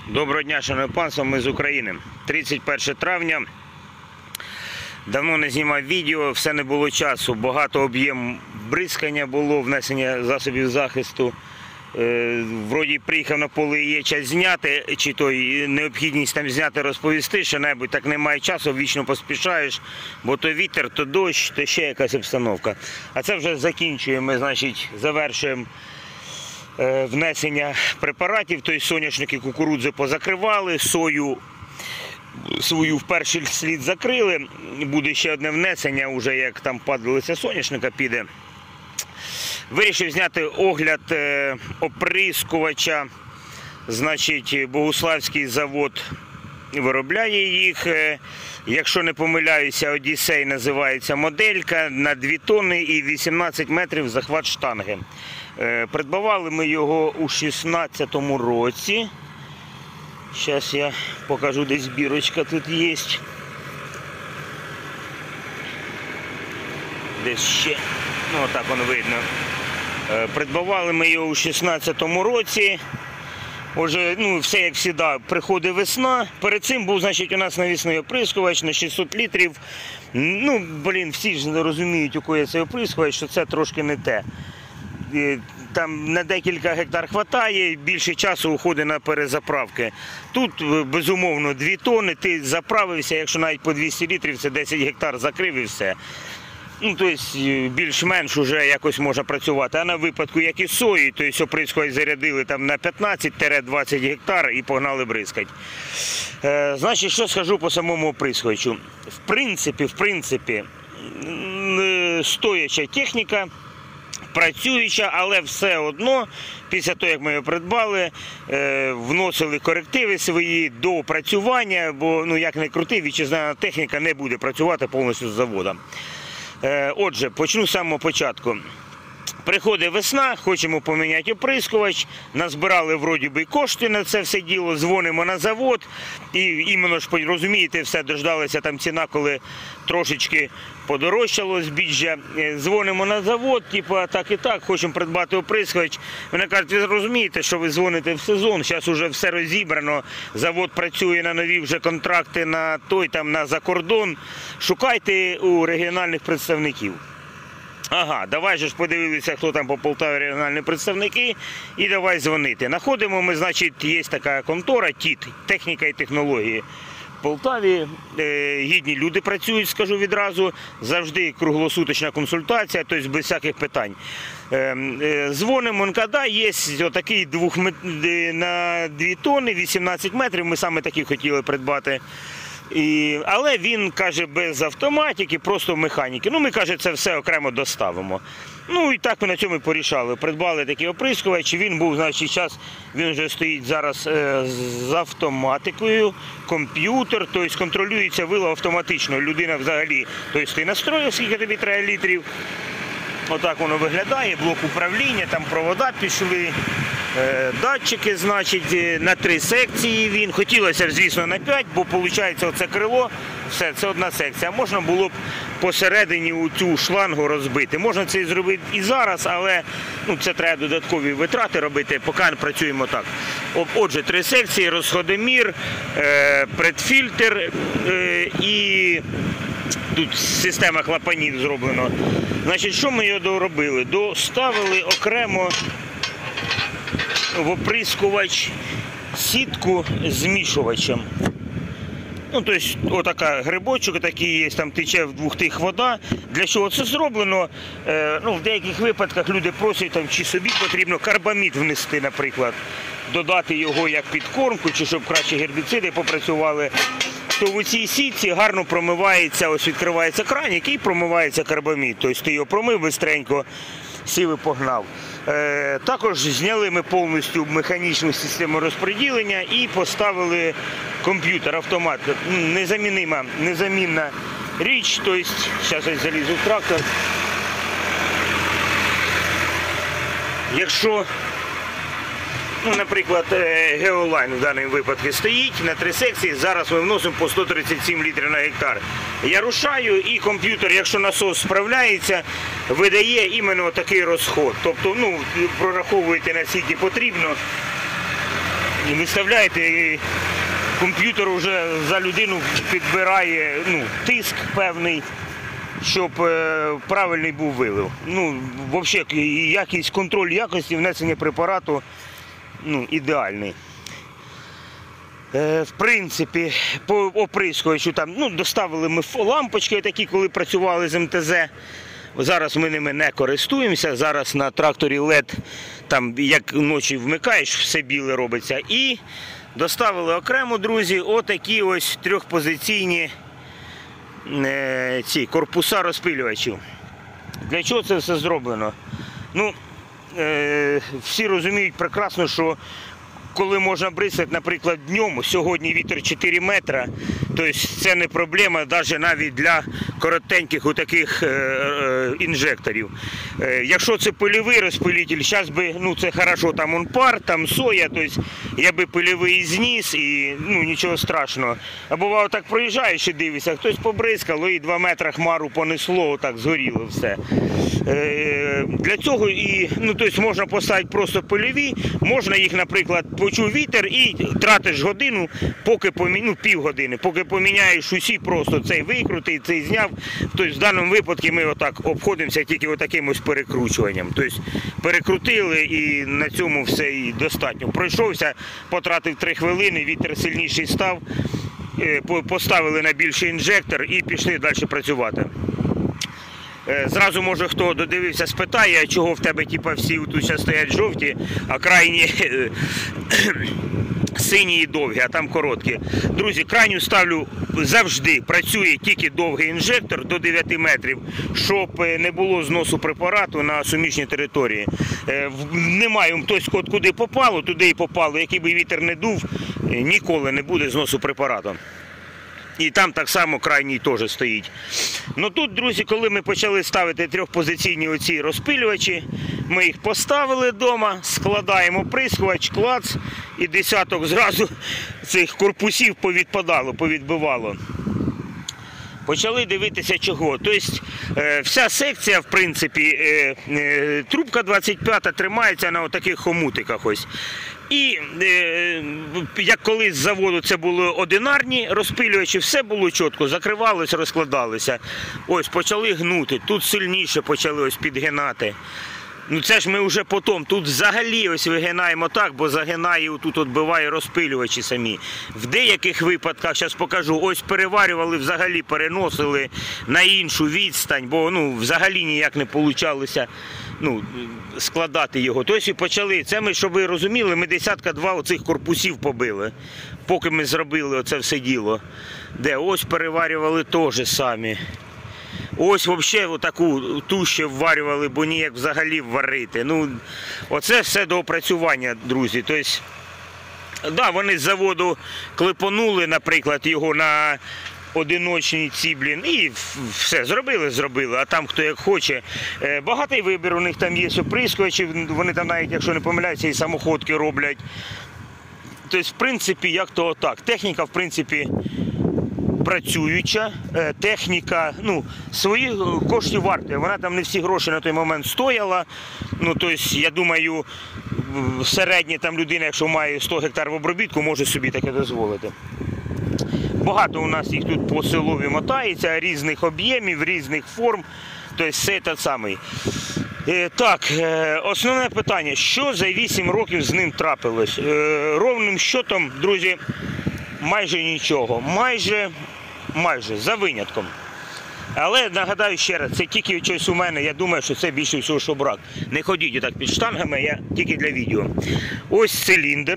Доброго дня, шановне панство, ми з України. 31 травня. Давно не знімав відео, все не було часу. Багато об'єм бризкання було, внесення засобів захисту. Вроді приїхав на поле, є час зняти, чи то необхідність там зняти, розповісти, що-небудь, так немає часу, вічно поспішаєш, бо то вітер, то дощ, то ще якась обстановка. А це вже закінчуємо, значить, завершуємо внесення препаратів, тобто соняшники, кукурудзи позакривали, сою свою в перший слід закрили, буде ще одне внесення, вже як там падалися соняшника піде. Вирішив зняти огляд оприскувача, значить, Богуславський завод виробляє їх. Якщо не помиляюся, Одіссей називається моделька, на 2 тонни і 18 метрів захват штанги. Придбавали ми його у 2016 році. Зараз я покажу, десь бірочка тут є. Десь ще, ну отак воно видно. Придбавали ми його у 2016 році. Отже, ну, все як завжди, приходить весна. Перед цим був, значить, у нас навісний оприскувач на 600 літрів. Ну, блін, всі ж розуміють, у кого цей оприскувач, що це трошки не те. Там на декілька гектар вистачає, більше часу уходить на перезаправки. Тут, безумовно, 2 тонни, ти заправився, якщо навіть по 200 літрів, це 10 гектар закрив і все. Ну, тобто, більш-менш вже якось можна працювати. А на випадку, як і сої, тобто оприскувач зарядили там на 15-20 гектар і погнали бризкати. Значить, що скажу по самому оприскувачу. В принципі, стояча техніка, працююча, але все одно, після того, як ми його придбали, вносили корективи свої до опрацювання, бо, ну, як не крути, вітчизняна техніка не буде працювати повністю з заводу. Отже, почну з самого початку. Приходить весна, хочемо поміняти оприскувач, назбирали вроді би кошти на це все діло, дзвонимо на завод і іменно ж, розумієте, все, дождалися там ціна, коли трошечки подорожчало збіжжя. Дзвонимо на завод, типу так і так, хочемо придбати оприскувач. Вони кажуть, ви розумієте, що ви дзвоните в сезон, зараз вже все розібрано, завод працює на нові вже контракти на той, там, на закордон, шукайте у регіональних представників. Ага, давай же ж подивилися, хто там по Полтаві регіональні представники, і давай дзвонити. Находимо ми, значить, є така контора, ТІТ, техніка і технології. В Полтаві гідні люди працюють, скажу відразу, завжди круглосуточна консультація, тобто без всяких питань. Дзвонимо, НКД, є отакий на 2 тонни, 18 метрів, ми саме такі хотіли придбати. Але він, каже, без автоматики, просто механіки. Ну, ми, каже, це все окремо доставимо. Ну, і так ми на цьому порішали. Придбали такий оприскувач, він був, значить, зараз, він вже стоїть зараз з автоматикою, комп'ютер, тобто контролюється вилов автоматично. Людина взагалі, тобто ти настроїв, скільки тобі треба літрів. Отак воно виглядає, блок управління, там провода пішли, датчики, значить, на 3 секції він. Хотілося, звісно, на 5, бо, виходить, оце крило, все, це одна секція. Можна було б посередині у цю шлангу розбити. Можна це і зробити і зараз, але ну, це треба додаткові витрати робити, поки працюємо так. Отже, 3 секції, розходомір, предфільтр і тут система клапанів зроблено. Значить, що ми його доробили? Доставили окремо в оприскувач сітку з змішувачем. Ну, тобто, отака грибочок такий є, там тече в 2 тих вода. Для чого це зроблено? Ну, в деяких випадках люди просять, там, чи собі потрібно карбамід внести, наприклад, додати його як підкормку, чи щоб краще гербіциди попрацювали. То в цій сітці гарно промивається, ось відкривається кранік і промивається карбамід. Тобто ти його промив бистренько, сів і погнав. Також зняли ми повністю механічну систему розподілення і поставили комп'ютер, автомат. Незамінна річ. Тобто, зараз я залізу в трактор. Якщо, ну, наприклад, Геолайн в даному випадку стоїть на 3 секції, зараз ми вносимо по 137 літрів на гектар. Я рушаю і комп'ютер, якщо насос справляється, видає іменно такий розход. Тобто, ну, прораховуєте наскільки потрібно. І виставляєте, і комп'ютер вже за людину підбирає тиск певний, щоб правильний був вилив. Взагалі, якийсь контроль якості внесення препарату ідеальний. В принципі, по оприскувачу там, доставили ми лампочки такі, коли працювали з МТЗ. Зараз ми ними не користуємося, зараз на тракторі LED, там як ночі вмикаєш, все біле робиться. І доставили окремо, друзі, отакі ось трьохпозиційні ці корпуса розпилювачів. Для чого це все зроблено? Всі розуміють прекрасно, що коли можна бризкати, наприклад, днем, сьогодні вітер 4 метри, тобто це не проблема навіть для коротеньких таких інжекторів. Якщо це пильовий розпилитель, зараз би, це хорошо, там он пар, там соя, тобто я би пильовий зніс і нічого страшного. А бувало так проїжджаєш і дивишся, хтось побризкало і 2 метри хмару понесло, отак згоріло все. Для цього і, тобто можна поставити просто пильові, можна їх, наприклад, почув вітер і тратиш годину, поки півгодини, поки поміняєш усі, просто цей викрутий, цей зняв. Тобто в даному випадку ми отак обходимося тільки таким ось перекручуванням. Тобто перекрутили і на цьому все і достатньо. Пройшовся, потратив 3 хвилини, вітер сильніший став, поставили на більший інжектор і пішли далі працювати. Зразу, може, хто додивився, спитає, чого в тебе всі тут стоять жовті, а крайні сині і довгі, а там короткі. Друзі, крайню ставлю завжди, працює тільки довгий інжектор до 9 метрів, щоб не було зносу препарату на суміжній території. Немає, тобто куди попало, туди і попало, який би вітер не дув, ніколи не буде зносу препарату. І там так само крайній теж стоїть. Тут, друзі, коли ми почали ставити трьохпозиційні оці розпилювачі, ми їх поставили вдома, складаємо оприскувач, клац, і десяток зразу цих корпусів повідпадало, повідбивало. Почали дивитися чого. Тобто вся секція, в принципі, трубка 25-та тримається на таких хомутиках ось. І як колись з заводу це були одинарні розпилювачі, все було чітко, закривалося, розкладалося. Ось почали гнути, тут сильніше почали ось підгинати. Це ж ми вже потім, тут взагалі ось вигинаємо так, бо загинає, тут відбиває розпилювачі самі. В деяких випадках, зараз покажу, ось переварювали, взагалі переносили на іншу відстань, бо взагалі ніяк не вийшло складати його. Тобто і почали, це ми, щоб ви розуміли, ми 1,2 оцих корпусів побили, поки ми зробили оце все діло. Де ось переварювали теж самі. Ось взагалі таку туші вварювали, бо ніяк взагалі варити. Оце все до опрацювання, друзі. Тобто, да, вони з заводу клепонули, наприклад, його на одиночні ці, і все, зробили, а там хто як хоче. Багатий вибір у них там є оприскувачі, вони там навіть, якщо не помиляються, і самоходки роблять. Тобто, в принципі, як то отак. Техніка, в принципі, працююча, техніка, свої кошти вартує. Вона там не всі гроші на той момент стояла. Тобто, я думаю, середня там людина, якщо має 100 гектар в обробітку, може собі таке дозволити. Багато у нас їх тут по селові мотається, різних об'ємів, різних форм. Тобто, все те саме. Так, основне питання, що за 8 років з ним трапилось? Ровним счетом, друзі, майже нічого. Майже, за винятком. Але нагадаю ще раз, це тільки щось у мене, я думаю, що це більше всього, що брак. Не ходіть отак під штангами, я тільки для відео. Ось циліндр,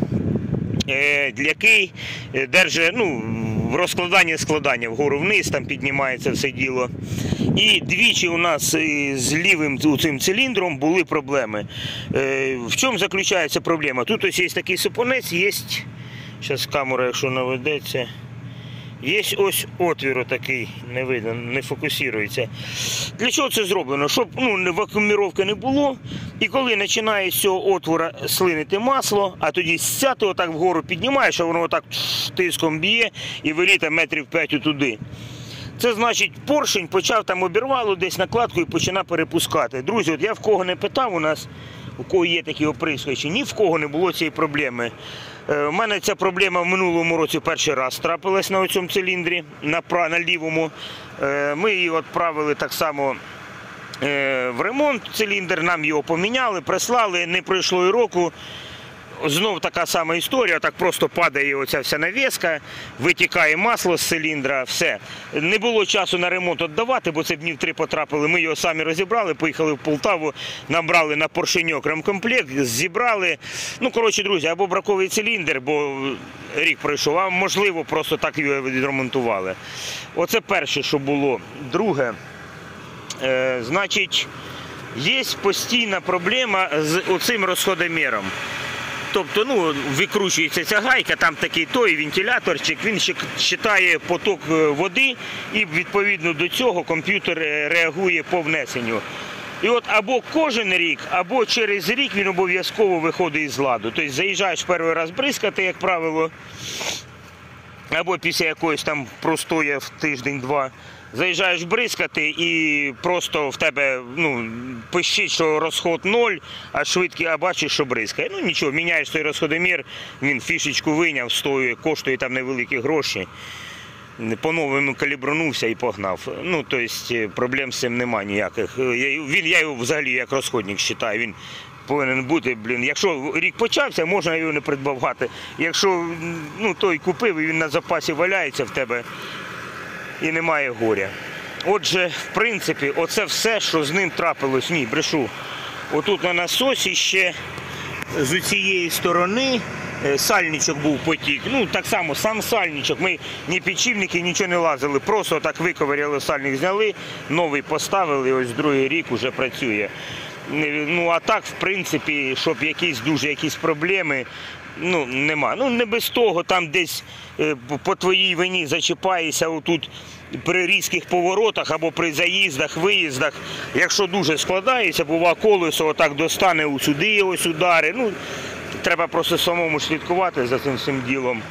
який держить, розкладання-складання вгору-вниз, там піднімається все діло. І двічі у нас з лівим цим циліндром були проблеми. В чому заключається проблема? Тут ось є такий супонець, є, зараз камера, якщо наведеться, є ось отвір отакий, не видно, не фокусується. Для чого це зроблено? Щоб вакууміровки не було, і коли починає з цього отвора слинити масло, а тоді стяти отак вгору піднімаєш, а воно отак тиском б'є і виліта метрів 5 туди. Це значить, поршень почав там обірвало десь накладку і починає перепускати. Друзі, от я в кого не питав у нас, у кого є такі оприскувачі, ні в кого не було цієї проблеми. У мене ця проблема в минулому році перший раз трапилась на цьому циліндрі, на лівому. Ми її відправили так само в ремонт, циліндр, нам його поміняли, прислали, не пройшло і року. Знов така сама історія, так просто падає оця вся навіска, витікає масло з циліндра, все. Не було часу на ремонт віддавати, бо це днів 3 потрапили. Ми його самі розібрали, поїхали в Полтаву, набрали на поршеньок ремкомплект, зібрали. Ну, коротше, друзі, або браковий циліндр, бо рік пройшов, а можливо, просто так його відремонтували. Оце перше, що було. Друге, значить, є постійна проблема з оцим розходоміром. Тобто, викручується ця гайка, там такий той вентиляторчик, він считає поток води і відповідно до цього комп'ютер реагує по внесенню. І от або кожен рік, або через рік він обов'язково виходить із ладу. Тобто заїжджаєш перший раз бризкати, як правило, або після якоїсь там простоя в тиждень-два. Заїжджаєш бризкати і просто в тебе пищить, що розход 0, а бачиш, що бризкає. Ну нічого, міняєш той розходомір, він фішечку вийняв, коштує там невеликі гроші. По-новому калібрунувся і погнав. Тобто проблем з цим немає ніяких. Я його взагалі як розходник вважаю, він повинен бути, якщо рік почався, можна його не придбавати. Якщо той купив і він на запасі валяється в тебе, і немає горя. Отже, в принципі, оце все, що з ним трапилось. Ні, брешу. Отут на насосі ще з цієї сторони сальничок був потік. Так само, сам сальничок. Ми ні підшипники, нічого не лазили. Просто так виковиряли, сальник зняли, новий поставили, ось другий рік вже працює. А так, в принципі, щоб якісь проблеми, нема. Не без того, там десь по твоїй вині зачіпаєшся отут при різких поворотах або при заїздах, виїздах. Якщо дуже складається, буває колесо отак достане сюди ось удари. Треба просто самому слідкувати за цим всім ділом.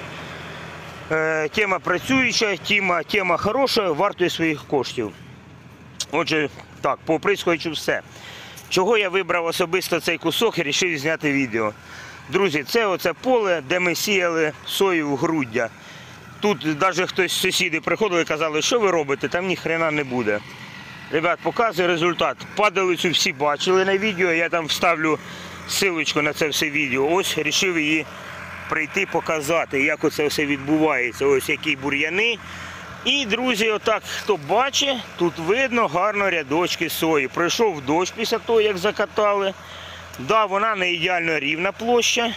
Тема працююча, тема хороша, вартує своїх коштів. Отже, так, по оприскувачу все. Чого я вибрав особисто цей кусок і вирішив зняти відео. Друзі, це оце поле, де ми сіяли сою в груддя. Тут навіть хтось з сусідів приходили і казали, що ви робите, там ні хрена не буде. Ребят, показую результат. Падалицю всі бачили на відео, я там вставлю ссылочку на це все відео. Ось, вирішив її прийти показати, як оце все відбувається. Ось які бур'яни. І, друзі, отак, хто бачить, тут видно гарно рядочки сої. Пройшов дощ після того, як закатали. Да, вона не ідеально рівна площа.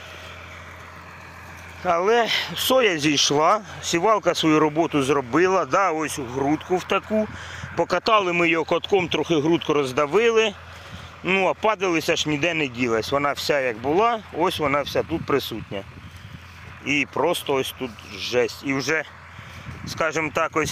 Але соя зійшла, сівалка свою роботу зробила. Да, ось грудку в таку. Покатали ми її котком, трохи грудку роздавили. А падалися ж ніде не ділась. Вона вся як була, ось вона вся тут присутня. І просто ось тут жесть. І вже, скажімо так, ось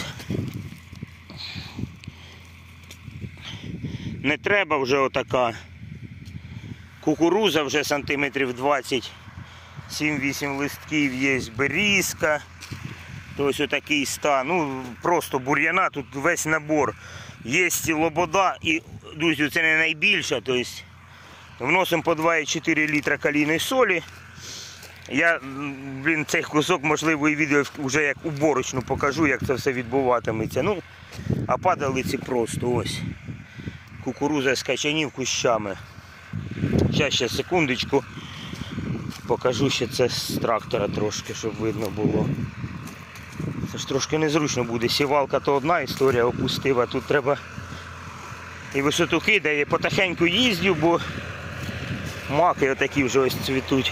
не треба вже отака. Кукуруза вже сантиметрів 20, 7-8 листків є, берізка. Ось отакий стан. Просто бур'яна, тут весь набор. Є лобода і, друзі, це не найбільша. Тобто вносимо по 2,4 літра калійної солі. Я, цей кусок, можливо, і відео вже як уборочну покажу, як це все відбуватиметься. А падалиці просто ось. Кукуруза з качанів кущами. Ще секундочку. Покажу ще це з трактора трошки, щоб видно було. Це ж трошки незручно буде. Сівалка то одна історія, опустила. Тут треба і висоту кидає. Потихеньку їздю, бо маки отакі вже ось цвітуть.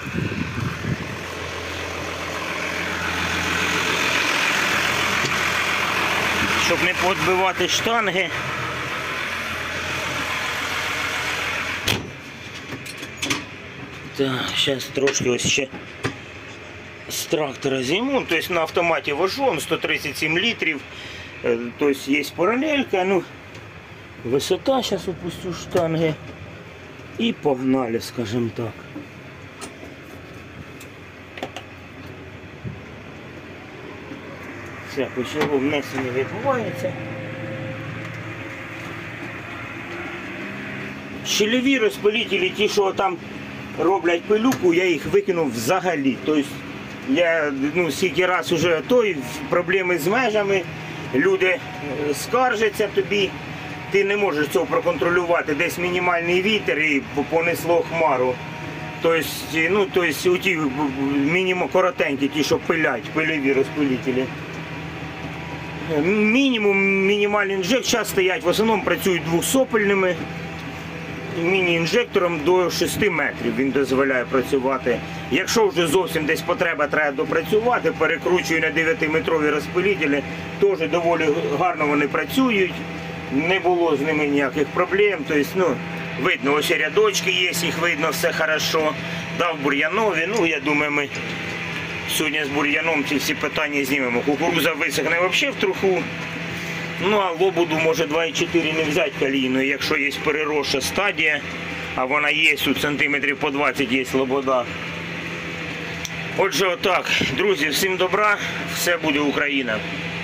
Щоб не подбивати штанги. Так, зараз трошки ось ще з трактора зніму. Тобто на автоматі вожу, 137 літрів. Тобто є паралелька. Висота, зараз опустю штанги. І погнали, скажімо так. Все, почало внесення відбувається. Щільові розпилителі, ті, що там роблять пилюку, я їх викинув взагалі. Тобто я скільки раз вже проблеми з межами, люди скаржаться тобі, ти не можеш цього проконтролювати, десь мінімальний вітер і понесло хмару. Тобто, ті коротенькі, ті, що пилять, пильові розпилителі. Мінімальний інжект, зараз стоять, в основному працюють двохсопельними, міні-інжектором до 6 метрів він дозволяє працювати. Якщо вже зовсім десь потреба треба допрацювати, перекручую на 9-метрові розпилителі, теж доволі гарно вони працюють, не було з ними ніяких проблем. Тобто, видно, ось рядочки є, їх видно, все хорошо. Дав бур'янові, я думаю, ми сьогодні з бур'яном ці всі питання знімемо. Кукуруза висохне взагалі в труху. А лобуду може 2,4 не взяти калійну, якщо є переросша стадія, а вона є, тут сантиметрів по 20 є лобода. Отже, отак, друзі, всім добра, все буде Україна.